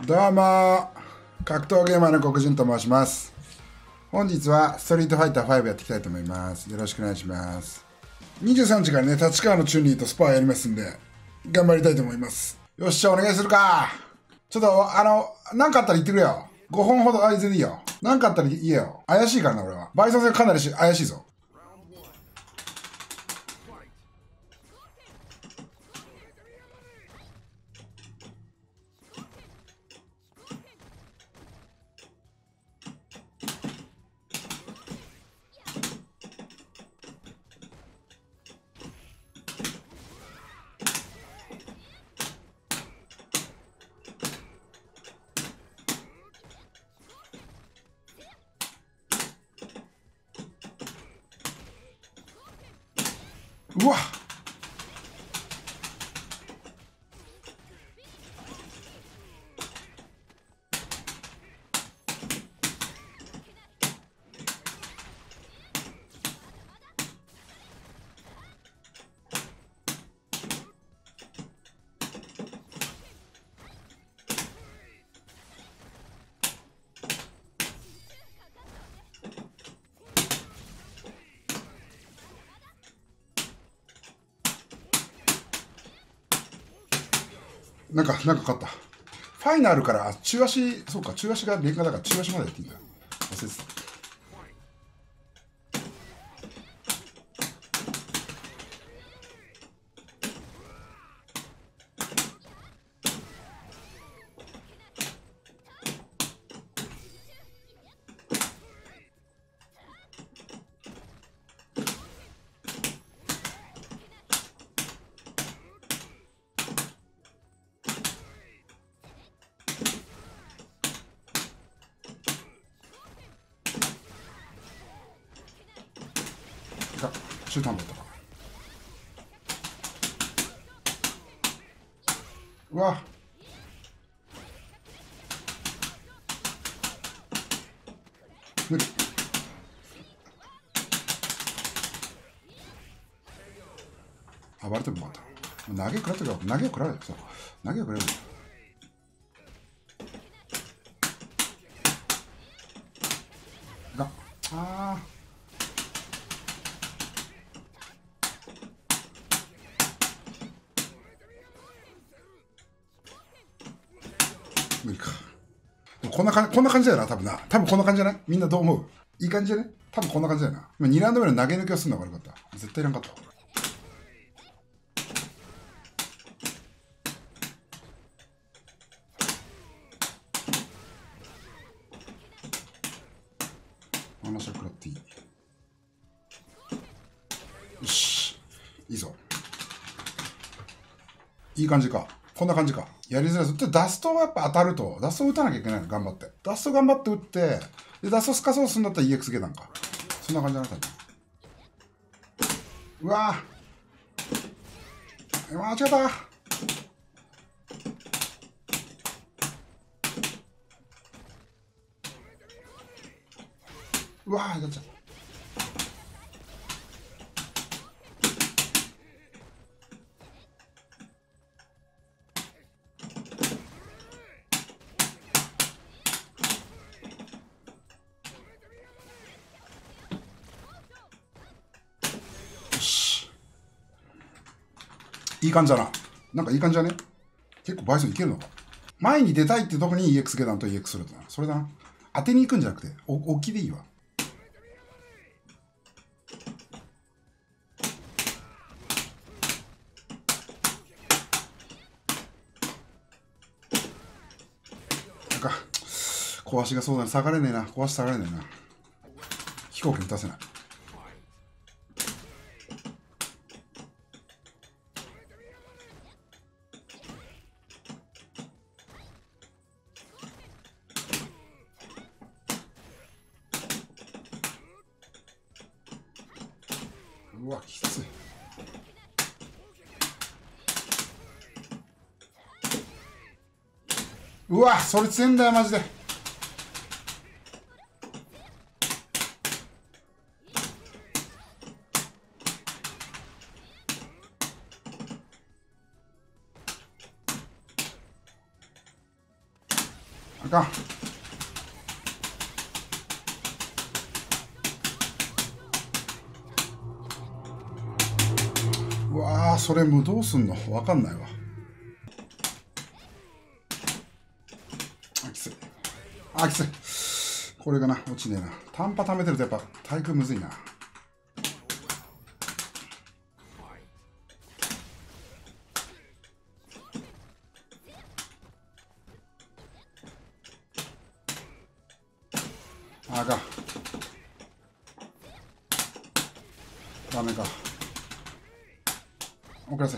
どうも格闘ゲーマーの黒人と申します。本日はストリートファイター5やっていきたいと思います。よろしくお願いします。23時からね、立川のチュンリーとスパーやりますんで、頑張りたいと思います。よっしゃ、お願いするか。ちょっと、なんかあったら言ってくれよ。5本ほど、全然いいよ。なんかあったら言えよ。怪しいからな、俺は。バイソン戦かなり怪しいぞ。うわっ、なんか勝った。ファイナルから、中足、そうか、中足が劣化だから中足までやっていいんだ。忘れてた。中途半端だったか。うわ、無理。暴れてもよかった。投げ食らってるよ。投げを食らうよ。そう。投げを食らうよ。が、あー。無理か。でもこんな感じだよな、多分な。多分こんな感じじゃない？みんなどう思う？いい感じじゃね？多分こんな感じだよな。今2ラウンド目の投げ抜きをするのが悪かった。絶対いらんかったわ。話は食らっていい。よし。いいぞ。いい感じか。こんな感じか。やりづらいぞ。ダストはやっぱ当たると。ダストを打たなきゃいけないの、頑張って。ダスト頑張って打って、で、ダストスカそうするんだったら EX ゲーなんか。そんな感じじゃなかった。うわぁ。間違った。うわぁ、やっちゃった。いい感じだな。なんかいい感じだね。結構バイソンいけるのか。前に出たいってとこに EX 下段と EX するとな。それだな。当てに行くんじゃなくて、置きでいいわ。なんか、小足がそうだね。下がれねえな。小足下がれねえな。飛行機に出せない。うわ、きつい。うわ、それ強いんだよ、マジで。 あかん。うわー、それもうどうすんのわかんないわ。あ、きつい。あ、きつい。これがな、落ちねえな。短波溜めてるとやっぱ対空むずいな。あかん。ダメか。遅らせ。き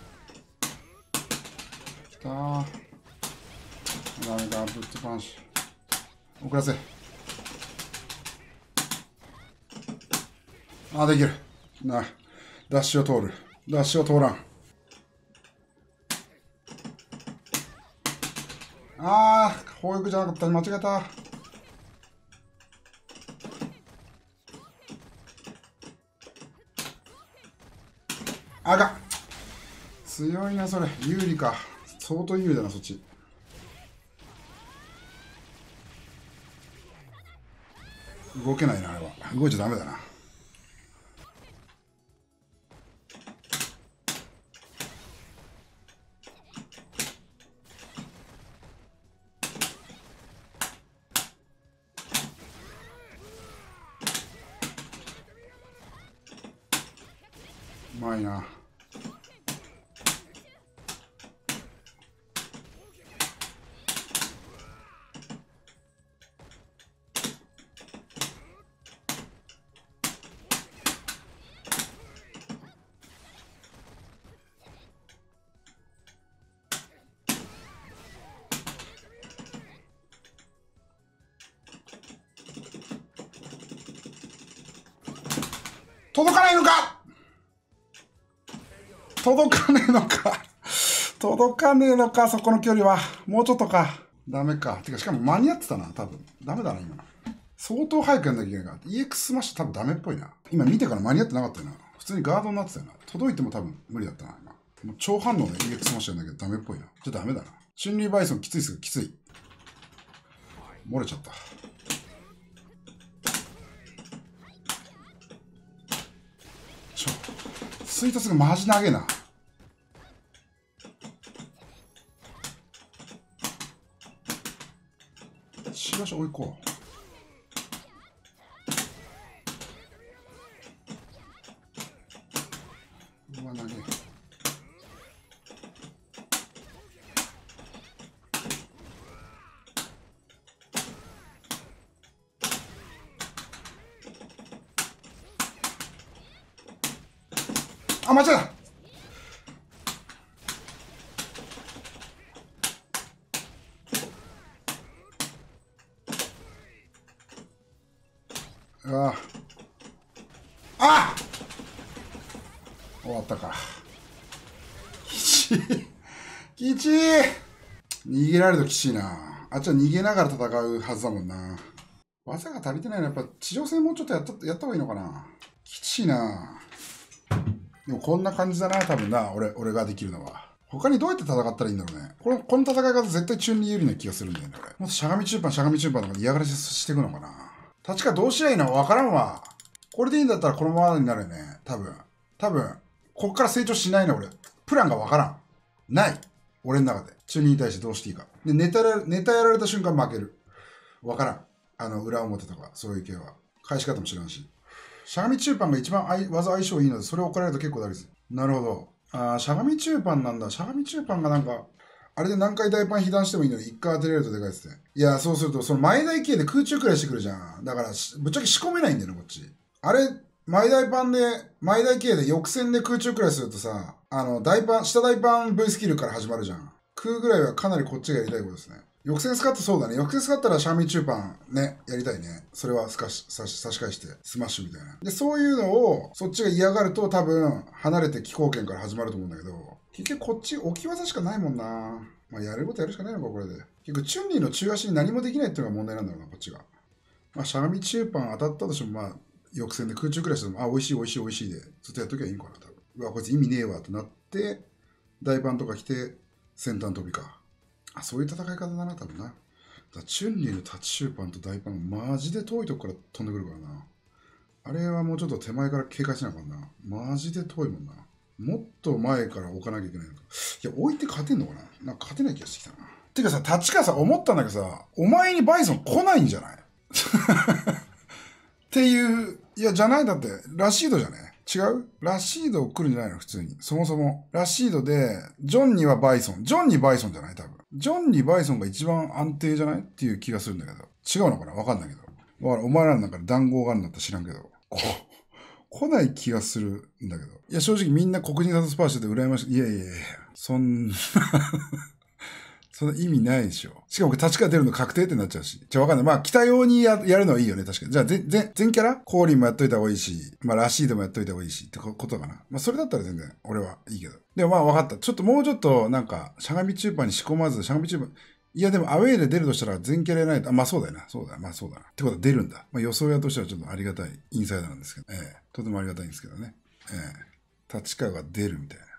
たー。ダメか、ぶっつパンチ。遅らせ。あ、できる。な、ダッシュを通る。ダッシュを通らん。あー、砲撃じゃなかった。間違えた。あかん。強いな、それ。有利か。相当有利だな、そっち。動けないな、あれは。動いちゃダメだな。うまいな。届かないのか。届かねえのか。届かねえのか、そこの距離は。もうちょっとか。ダメか。てか、しかも間に合ってたな、多分。ダメだな、今の。相当早くやんなきゃいけないから。EX スマッシュ多分ダメっぽいな。今見てから間に合ってなかったよな。普通にガードになってたよな。届いても多分無理だったな、今。もう超反応で EX スマッシュやんだけどダメっぽいな。ちょっとダメだな。チュンリーバイソンきついっす、きつい。漏れちゃった。スイートスがマジ長えな。しばし追いこう。うわ、長え。あ、間違えた。ああ、終わったか。きちい。きちい。逃げられるときちいな。あっちは逃げながら戦うはずだもんな。技が足りてないのはやっぱ地上戦もうちょっとやった方がいいのかな。きちいな。でもこんな感じだな、多分な。俺ができるのは。他にどうやって戦ったらいいんだろうね。この戦い方絶対チュンリー有利な気がするんだよね、俺。もっとしゃがみ中盤とか嫌がらせしていくのかな。確かどうしりゃいいのわからんわ。これでいいんだったらこのままになるよね。多分、こっから成長しないの俺。プランがわからん。ない。俺の中で。チュンリーに対してどうしていいか。で、ネタやられた瞬間負ける。わからん。裏表とか、そういう系は。返し方も知らんし。しゃがみ中盤が一番技相性いいので、それを怒られると結構ダメです。なるほど。しゃがみ中盤なんだ。しゃがみ中盤がなんか、あれで何回大パン被弾してもいいのに一回当てられるとでかいですね。いや、そうすると、その前台形で空中くらいしてくるじゃん。だから、ぶっちゃけ仕込めないんだよね、こっち。あれ、前台形で翼線で空中くらいするとさ、下大パン V スキルから始まるじゃん。空ぐらいはかなりこっちがやりたいことですね。翼線スカットそうだね。翼線スカットらシャーミー中盤ね、やりたいね。それは差し返して、スマッシュみたいな。で、そういうのを、そっちが嫌がると多分、離れて気候圏から始まると思うんだけど、結局こっち置き技しかないもんな。まあ、やることやるしかないのか、これで。結局、チュンリーの中足に何もできないっていうのが問題なんだろうな、こっちが。まあ、しゃがみ中盤当たったとしても、まあ、翼線で空中くらいしても、あ、美味しいで、ずっとやっときゃいいのかな、多分。うわ、こいつ意味ねえわってなって、大パンとか来て、先端飛びか。あ、そういう戦い方だな、多分な。 チュンリーのタチシューパンと大パン、マジで遠いとこから飛んでくるからな。あれはもうちょっと手前から警戒しなあかんな。マジで遠いもんな。もっと前から置かなきゃいけないのか。いや、置いて勝てんのかな。なんか勝てない気がしてきたな。てかさ、立川さ、思ったんだけどさ、お前にバイソン来ないんじゃないっていう、いや、じゃないだって、ラシードじゃね違うラシード来るんじゃないの普通に。そもそも。ラシードで、ジョンにはバイソン。ジョンにバイソンじゃない多分。ジョンにバイソンが一番安定じゃないっていう気がするんだけど。違うのかなわかんないけど。お前らの中で談合があるんだったら知らんけど。来ない気がするんだけど。いや、正直みんな黒人サスパーしてて羨ましい。いやいやいやそんなその意味ないでしょ。しかも立川出るの確定ってなっちゃうし。わかんない。まあ、来たようにやるのはいいよね、確かに。じゃあ、全キャラコーリンもやっといた方がいいし、まあ、ラシードもやっといた方がいいし、ってことかな。まあ、それだったら全然、俺はいいけど。でもまあ、わかった。もうちょっと、なんか、しゃがみ中盤に仕込まず、しゃがみ中盤、いや、でも、アウェイで出るとしたら全キャラやないと、まあ、そうだよな。そうだ。まあ、そうだな。ってことは出るんだ。まあ、予想屋としてはちょっとありがたいインサイダーなんですけど、とてもありがたいんですけどね。立川が出るみたいな。